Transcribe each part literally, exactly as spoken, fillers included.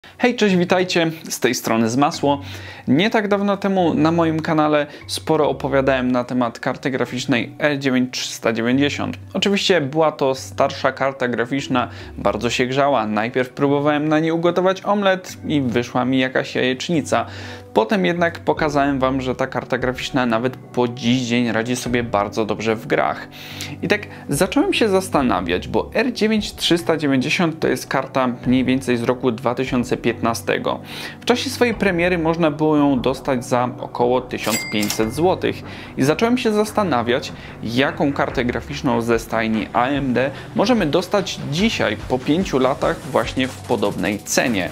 Hej, cześć, witajcie, z tej strony Zmasło. Nie tak dawno temu na moim kanale sporo opowiadałem na temat karty graficznej R dziewięć trzysta dziewięćdziesiąt. Oczywiście była to starsza karta graficzna, bardzo się grzała. Najpierw próbowałem na niej ugotować omlet i wyszła mi jakaś jajecznica. Potem jednak pokazałem Wam, że ta karta graficzna nawet po dziś dzień radzi sobie bardzo dobrze w grach. I tak zacząłem się zastanawiać, bo R dziewięć trzysta dziewięćdziesiąt to jest karta mniej więcej z roku dwa tysiące piętnastego. W czasie swojej premiery można było ją dostać za około tysiąc pięćset złotych. I zacząłem się zastanawiać, jaką kartę graficzną ze stajni A M D możemy dostać dzisiaj, po pięciu latach, właśnie w podobnej cenie.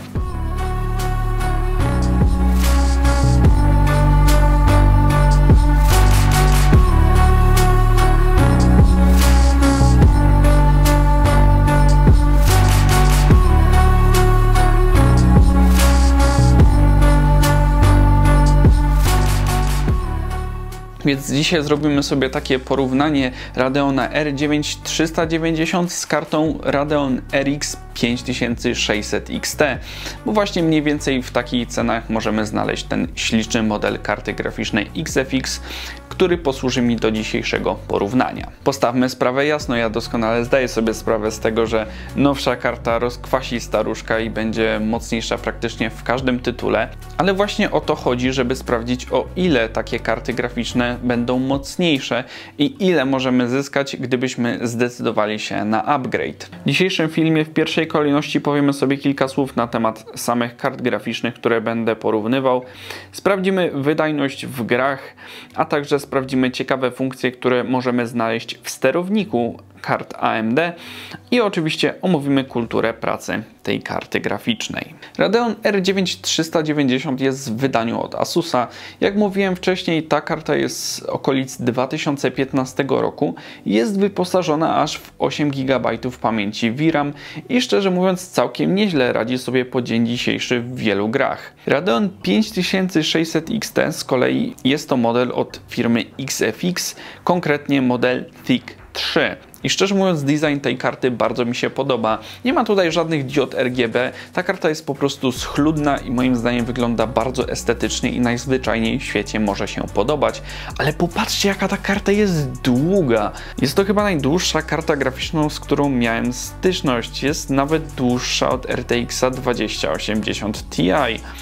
Więc dzisiaj zrobimy sobie takie porównanie Radeona R dziewięć trzysta dziewięćdziesiąt z kartą Radeon R X pięć tysięcy sześćset X T, bo właśnie mniej więcej w takich cenach możemy znaleźć ten śliczny model karty graficznej X F X, który posłuży mi do dzisiejszego porównania. Postawmy sprawę jasno, ja doskonale zdaję sobie sprawę z tego, że nowsza karta rozkwasi staruszka i będzie mocniejsza praktycznie w każdym tytule, ale właśnie o to chodzi, żeby sprawdzić, o ile takie karty graficzne będą mocniejsze i ile możemy zyskać, gdybyśmy zdecydowali się na upgrade. W dzisiejszym filmie w pierwszej kolejności powiemy sobie kilka słów na temat samych kart graficznych, które będę porównywał. Sprawdzimy wydajność w grach, a także sprawdzimy ciekawe funkcje, które możemy znaleźć w sterowniku kart A M D i oczywiście omówimy kulturę pracy tej karty graficznej. Radeon R dziewięć trzysta dziewięćdziesiąt jest w wydaniu od Asusa. Jak mówiłem wcześniej, ta karta jest z okolic dwa tysiące piętnastego roku. Jest wyposażona aż w osiem gigabajtów pamięci V RAM i szczerze mówiąc całkiem nieźle radzi sobie po dzień dzisiejszy w wielu grach. Radeon pięć tysięcy sześćset X T z kolei jest to model od firmy X F X, konkretnie model Thick trzy. I szczerze mówiąc, design tej karty bardzo mi się podoba. Nie ma tutaj żadnych diod R G B. Ta karta jest po prostu schludna i moim zdaniem wygląda bardzo estetycznie i najzwyczajniej w świecie może się podobać. Ale popatrzcie, jaka ta karta jest długa. Jest to chyba najdłuższa karta graficzna, z którą miałem styczność. Jest nawet dłuższa od R T X dwadzieścia osiemdziesiąt Ti.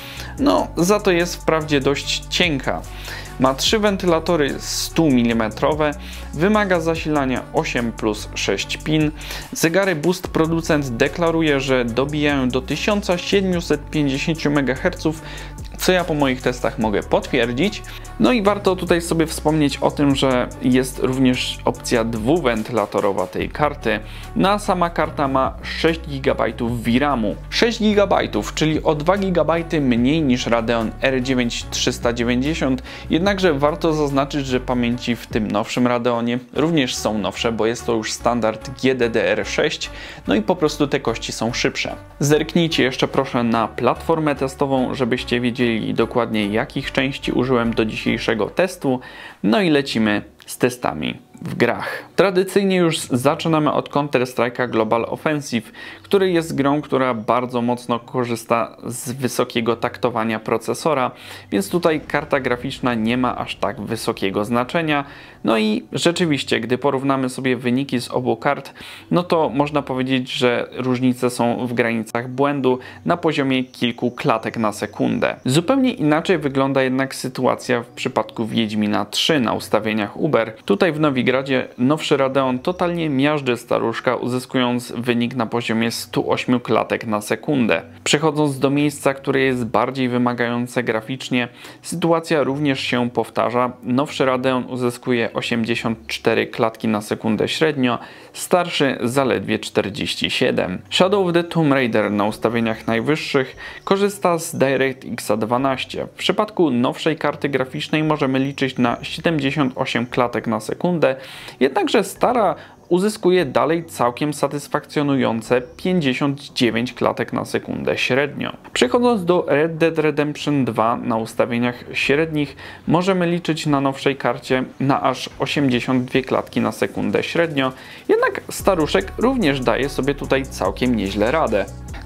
No, za to jest wprawdzie dość cienka. Ma trzy wentylatory sto milimetrów, wymaga zasilania osiem plus sześć pin. Zegary Boost producent deklaruje, że dobijają do tysiąc siedemset pięćdziesiąt megaherców, co ja po moich testach mogę potwierdzić. No i warto tutaj sobie wspomnieć o tym, że jest również opcja dwuwentylatorowa tej karty. No a sama karta ma sześć gigabajtów V RAMu. sześć gigabajtów, czyli o dwa gigabajty mniej niż Radeon R dziewięć trzysta dziewięćdziesiąt. Jednakże warto zaznaczyć, że pamięci w tym nowszym Radeonie również są nowsze, bo jest to już standard G D D R sześć. No i po prostu te kości są szybsze. Zerknijcie jeszcze proszę na platformę testową, żebyście wiedzieli dokładnie, jakich części użyłem do dzisiejszego testu. No i lecimy z testami w grach. Tradycyjnie już zaczynamy od Counter-Strike'a Global Offensive, który jest grą, która bardzo mocno korzysta z wysokiego taktowania procesora, więc tutaj karta graficzna nie ma aż tak wysokiego znaczenia. No i rzeczywiście, gdy porównamy sobie wyniki z obu kart, no to można powiedzieć, że różnice są w granicach błędu na poziomie kilku klatek na sekundę. Zupełnie inaczej wygląda jednak sytuacja w przypadku Wiedźmina trzy na ustawieniach Uber. Tutaj w Nowigradzie nowszy Radeon totalnie miażdży staruszka, uzyskując wynik na poziomie stu ośmiu klatek na sekundę. Przechodząc do miejsca, które jest bardziej wymagające graficznie, sytuacja również się powtarza. Nowszy Radeon uzyskuje osiemdziesiąt cztery klatki na sekundę średnio, starszy zaledwie czterdzieści siedem. Shadow of the Tomb Raider na ustawieniach najwyższych korzysta z DirectX dwanaście. W przypadku nowszej karty graficznej możemy liczyć na siedemdziesiąt osiem klatek na sekundę, jednakże stara uzyskuje dalej całkiem satysfakcjonujące pięćdziesiąt dziewięć klatek na sekundę średnio. Przechodząc do Red Dead Redemption dwa na ustawieniach średnich, możemy liczyć na nowszej karcie na aż osiemdziesiąt dwie klatki na sekundę średnio, jednak staruszek również daje sobie tutaj całkiem nieźle radę.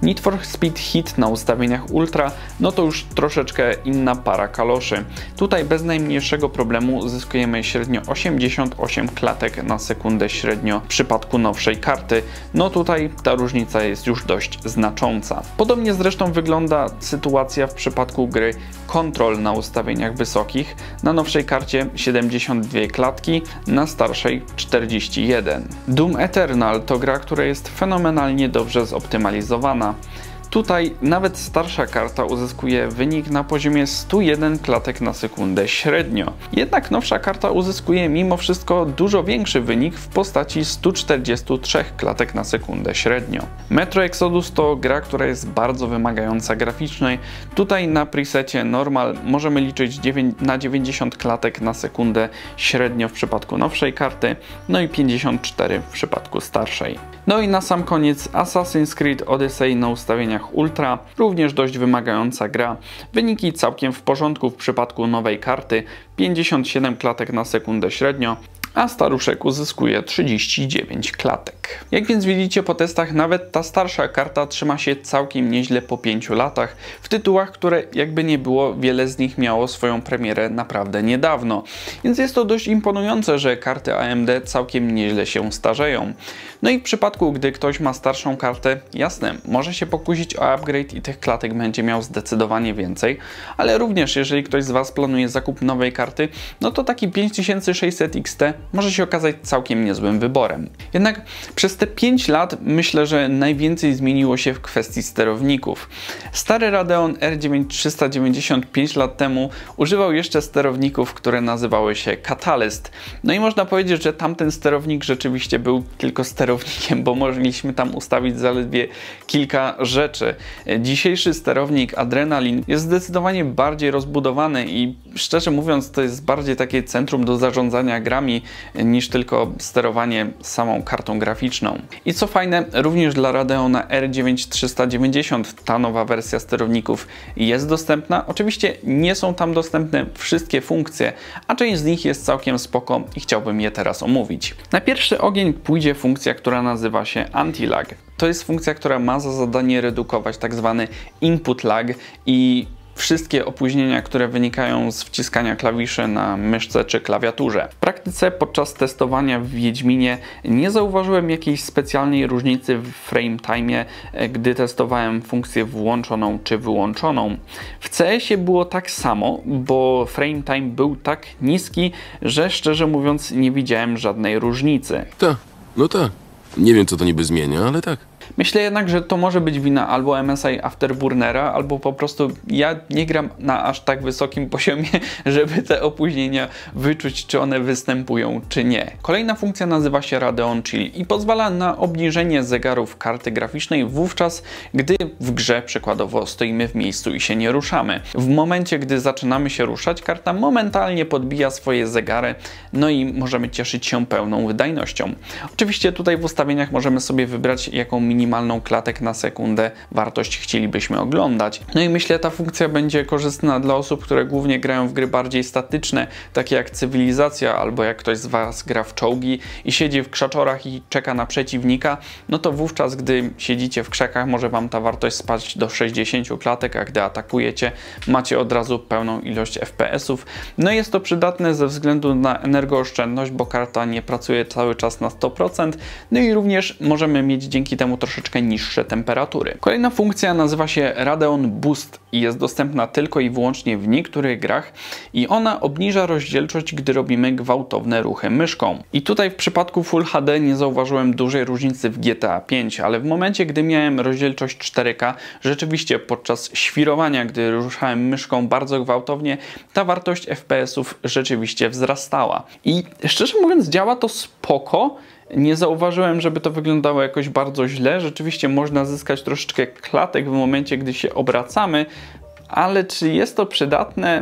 Need for Speed Heat na ustawieniach Ultra, no to już troszeczkę inna para kaloszy. Tutaj bez najmniejszego problemu uzyskujemy średnio osiemdziesiąt osiem klatek na sekundę średnio w przypadku nowszej karty. No tutaj ta różnica jest już dość znacząca. Podobnie zresztą wygląda sytuacja w przypadku gry Control na ustawieniach wysokich. Na nowszej karcie siedemdziesiąt dwie klatki, na starszej czterdzieści jeden. Doom Eternal to gra, która jest fenomenalnie dobrze zoptymalizowana. Tutaj nawet starsza karta uzyskuje wynik na poziomie stu jeden klatek na sekundę średnio. Jednak nowsza karta uzyskuje mimo wszystko dużo większy wynik w postaci stu czterdziestu trzech klatek na sekundę średnio. Metro Exodus to gra, która jest bardzo wymagająca graficznie. Tutaj na presecie Normal możemy liczyć na dziewięćdziesiąt klatek na sekundę średnio w przypadku nowszej karty, no i pięćdziesiąt cztery w przypadku starszej. No i na sam koniec Assassin's Creed Odyssey na ustawieniach Ultra, również dość wymagająca gra. Wyniki całkiem w porządku w przypadku nowej karty, pięćdziesiąt siedem klatek na sekundę średnio, a staruszek uzyskuje trzydzieści dziewięć klatek. Jak więc widzicie po testach, nawet ta starsza karta trzyma się całkiem nieźle po pięciu latach, w tytułach, które jakby nie było, wiele z nich miało swoją premierę naprawdę niedawno. Więc jest to dość imponujące, że karty A M D całkiem nieźle się starzeją. No i w przypadku, gdy ktoś ma starszą kartę, jasne, może się pokusić o upgrade i tych klatek będzie miał zdecydowanie więcej, ale również jeżeli ktoś z Was planuje zakup nowej karty, no to taki pięć tysięcy sześćset X T może się okazać całkiem niezłym wyborem. Jednak przez te pięć lat myślę, że najwięcej zmieniło się w kwestii sterowników. Stary Radeon R dziewięć tysiące trzysta dziewięćdziesiąt pięć lat temu używał jeszcze sterowników, które nazywały się Catalyst. No i można powiedzieć, że tamten sterownik rzeczywiście był tylko sterownikiem, bo mogliśmy tam ustawić zaledwie kilka rzeczy. Dzisiejszy sterownik Adrenalin jest zdecydowanie bardziej rozbudowany i szczerze mówiąc to jest bardziej takie centrum do zarządzania grami niż tylko sterowanie samą kartą graficzną. I co fajne, również dla Radeona R dziewięć tysiące trzysta dziewięćdziesiąt ta nowa wersja sterowników jest dostępna. Oczywiście nie są tam dostępne wszystkie funkcje, a część z nich jest całkiem spoko i chciałbym je teraz omówić. Na pierwszy ogień pójdzie funkcja, która nazywa się Anti-Lag. To jest funkcja, która ma za zadanie redukować tak zwany input lag i wszystkie opóźnienia, które wynikają z wciskania klawiszy na myszce czy klawiaturze. W praktyce podczas testowania w Wiedźminie nie zauważyłem jakiejś specjalnej różnicy w frame time'ie, gdy testowałem funkcję włączoną czy wyłączoną. W C S ie było tak samo, bo frame time był tak niski, że szczerze mówiąc nie widziałem żadnej różnicy. Tak, no tak. Nie wiem co to niby zmienia, ale tak. Myślę jednak, że to może być wina albo M S I Afterburnera, albo po prostu ja nie gram na aż tak wysokim poziomie, żeby te opóźnienia wyczuć, czy one występują, czy nie. Kolejna funkcja nazywa się Radeon Chill i pozwala na obniżenie zegarów karty graficznej wówczas, gdy w grze przykładowo stoimy w miejscu i się nie ruszamy. W momencie, gdy zaczynamy się ruszać, karta momentalnie podbija swoje zegary, no i możemy cieszyć się pełną wydajnością. Oczywiście tutaj w ustawieniach możemy sobie wybrać, jaką minimalną klatek na sekundę wartość chcielibyśmy oglądać. No i myślę, ta funkcja będzie korzystna dla osób, które głównie grają w gry bardziej statyczne, takie jak Cywilizacja, albo jak ktoś z Was gra w czołgi i siedzi w krzaczorach i czeka na przeciwnika, no to wówczas, gdy siedzicie w krzakach, może Wam ta wartość spaść do sześćdziesięciu klatek, a gdy atakujecie, macie od razu pełną ilość F P S ów. No jest to przydatne ze względu na energooszczędność, bo karta nie pracuje cały czas na sto procent, no i również możemy mieć dzięki temu troszeczkę niższe temperatury. Kolejna funkcja nazywa się Radeon Boost i jest dostępna tylko i wyłącznie w niektórych grach i ona obniża rozdzielczość, gdy robimy gwałtowne ruchy myszką. I tutaj w przypadku Full H D nie zauważyłem dużej różnicy w G T A pięć, ale w momencie, gdy miałem rozdzielczość cztery K, rzeczywiście podczas świrowania, gdy ruszałem myszką bardzo gwałtownie, ta wartość F P S ów rzeczywiście wzrastała. I szczerze mówiąc działa to spoko. Nie zauważyłem, żeby to wyglądało jakoś bardzo źle. Rzeczywiście można zyskać troszeczkę klatek w momencie, gdy się obracamy, ale czy jest to przydatne?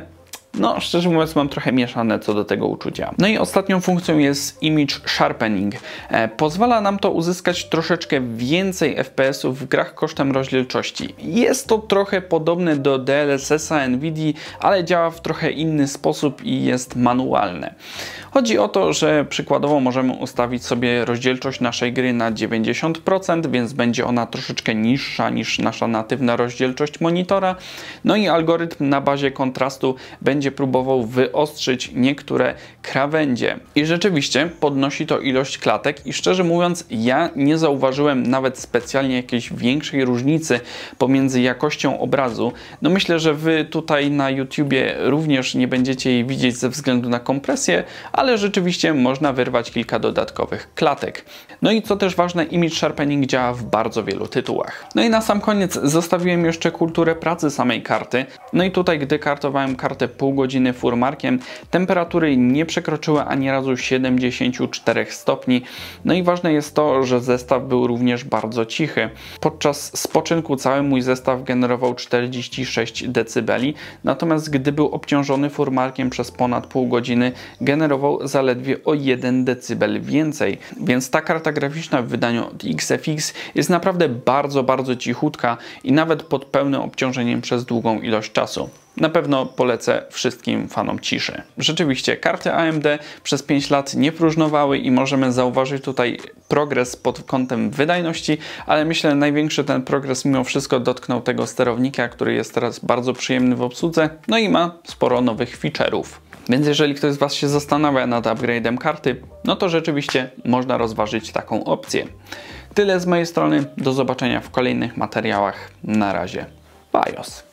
no szczerze mówiąc mam trochę mieszane co do tego uczucia. No i ostatnią funkcją jest Image Sharpening. E, pozwala nam to uzyskać troszeczkę więcej F P S-ów w grach kosztem rozdzielczości. Jest to trochę podobne do D L S S-a Nvidii, ale działa w trochę inny sposób i jest manualne. Chodzi o to, że przykładowo możemy ustawić sobie rozdzielczość naszej gry na dziewięćdziesiąt procent, więc będzie ona troszeczkę niższa niż nasza natywna rozdzielczość monitora. No i algorytm na bazie kontrastu będzie próbował wyostrzyć niektóre krawędzie. I rzeczywiście podnosi to ilość klatek i szczerze mówiąc ja nie zauważyłem nawet specjalnie jakiejś większej różnicy pomiędzy jakością obrazu. No myślę, że wy tutaj na YouTubie również nie będziecie jej widzieć ze względu na kompresję, ale rzeczywiście można wyrwać kilka dodatkowych klatek. No i co też ważne, Image Sharpening działa w bardzo wielu tytułach. No i na sam koniec zostawiłem jeszcze kulturę pracy samej karty. No i tutaj, gdy kartowałem kartę pół godziny furmarkiem, temperatury nie przekroczyły ani razu siedemdziesięciu czterech stopni. No i ważne jest to, że zestaw był również bardzo cichy. Podczas spoczynku cały mój zestaw generował czterdzieści sześć decybeli, natomiast gdy był obciążony furmarkiem przez ponad pół godziny, generował zaledwie o jeden decybel więcej. Więc ta karta graficzna w wydaniu od X F X jest naprawdę bardzo, bardzo cichutka i nawet pod pełnym obciążeniem przez długą ilość czasu. Na pewno polecę wszystkim fanom ciszy. Rzeczywiście karty A M D przez pięć lat nie próżnowały i możemy zauważyć tutaj progres pod kątem wydajności, ale myślę, że największy ten progres mimo wszystko dotknął tego sterownika, który jest teraz bardzo przyjemny w obsłudze, no i ma sporo nowych feature'ów. Więc jeżeli ktoś z Was się zastanawia nad upgrade'em karty, no to rzeczywiście można rozważyć taką opcję. Tyle z mojej strony, do zobaczenia w kolejnych materiałach. Na razie. BIOS.